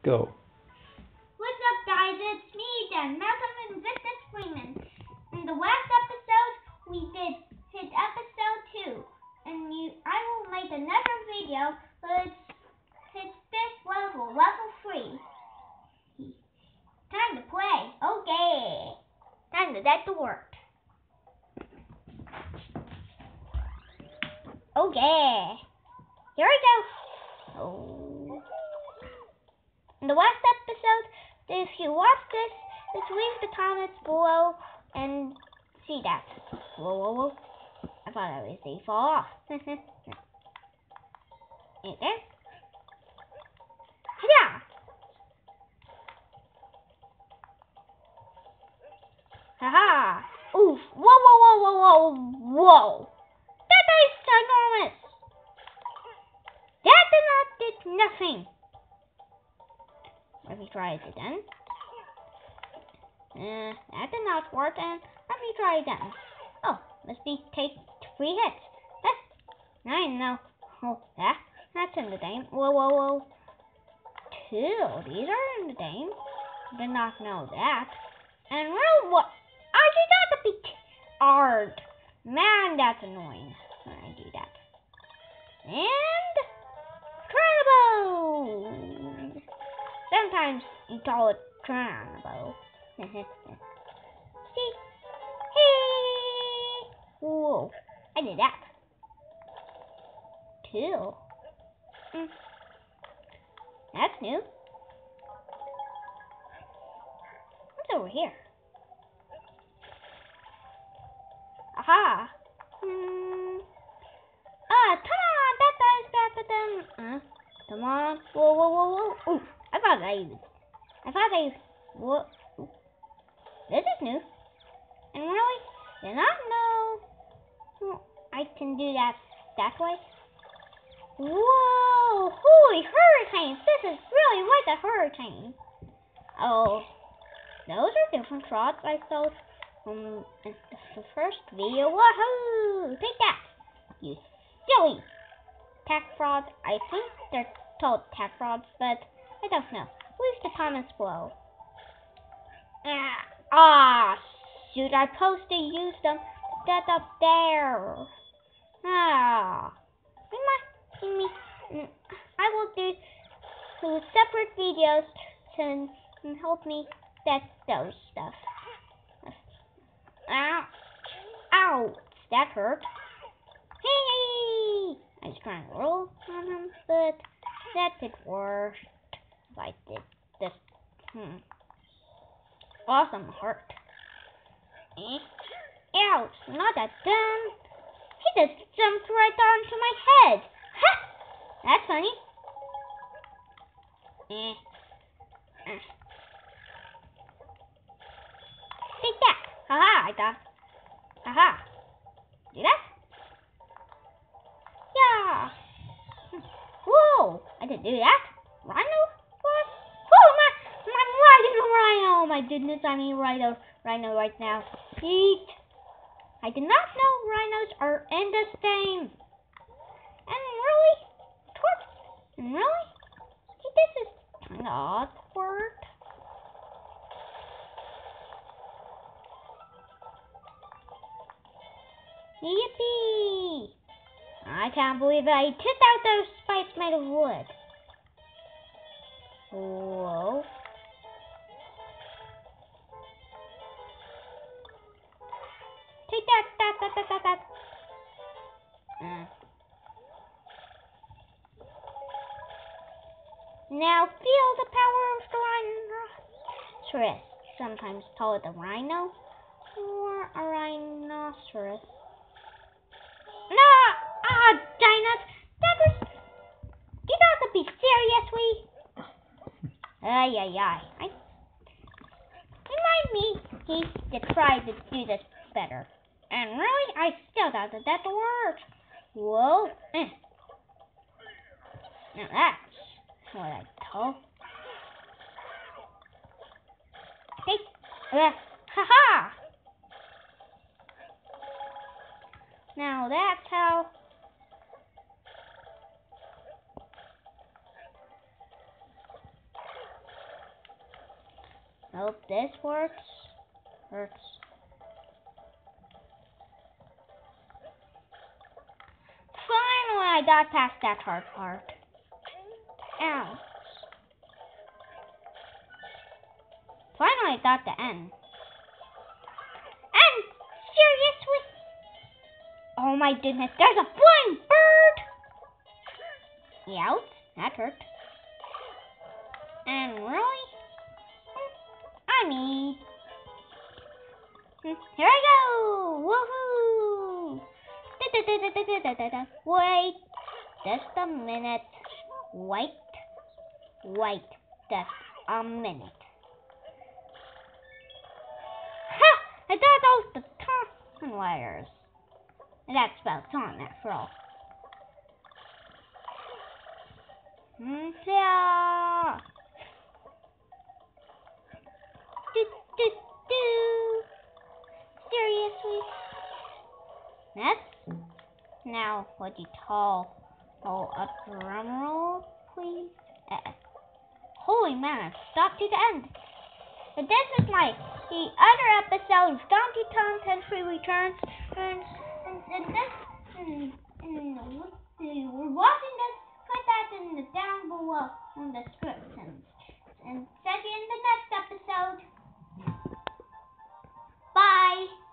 Go. What's up, guys? It's me again, Malcolm and Victor Freeman. In the last episode, we did hit episode 2, and I will make another video, but it's this level 3. Time to play. Okay. Time to get to work. Okay. Here we go. Oh. In the last episode, if you watched this, just leave the comments below and see that. Whoa, whoa, whoa. I thought I would say fall off. Right there. Yeah. Haha. Oof. Whoa, whoa, whoa, whoa, whoa, whoa. That is enormous. That did nothing. Let me try it again. That did not work, and let me try again. Oh, must be take 3 hits. I know. Oh, that's in the game. Whoa, whoa, whoa. 2. These are in the game. Did not know that. And real what? I did not be hard. Man, that's annoying when I do that. And Trinabo. Sometimes you call it Trinabo. See? Hey! Whoa! I did that. 2. That's new. What's over here? Aha! Come on! That guy's better than. Come on! Whoa, whoa, whoa, whoa! Ooh! I thought I. What? This is new. And really, did not know I can do that way. Whoa! Holy hurricanes! This is really like a hurricane. Oh, those are different rods I saw from the first video. Woohoo! Take that, you silly tack rods. I think they're called tack rods, but I don't know. Leave the comments below. Shoot! I supposed to use them instead up there. I will do separate videos to help me get those stuff. Ow! Ow! That hurt. Hey! I was trying to roll on him, but that did worse. If I did this. Awesome hurt. Ouch! Not that done. He just jumped right onto my head. Ha! That's funny. Take that. Haha, I got. Haha. Do that? Yeah. Whoa! I didn't do that. Rhino? What? Oh, I'm riding a rhino. My goodness, I mean rhino right now. Eat. I did not know rhinos are in this game. And really? This is kind of awkward. Yippee! I can't believe I took out those spikes made of wood. Whoa. Take that. Now feel the power of the rhinoceros. Sometimes call it a rhino or a rhinoceros. No! Dinah! That was. You got to be seriously? Ay. Remind me to try to do this better. And really, I still got that to work. Whoa. Now that's what I call. Hey. Haha! Now that's how. Hope this works. Works. Finally, I got past that hard part. Ow. Finally, I got the end. And seriously? Oh my goodness, there's a flying bird! Ouch, that hurt. And really? I mean, here I go! Woohoo! Wait, just a minute. Wait, just a minute. Ha! I thought those were the Thompson wires. That's about time after all. Yeah. Seriously? That's now what you call a drum roll, please. Holy man, stop to the end. But this is like the other episode of Donkey Kong Country Returns, and this, we're watching this. Put that in the down below in the description, and see you in the next episode. Bye.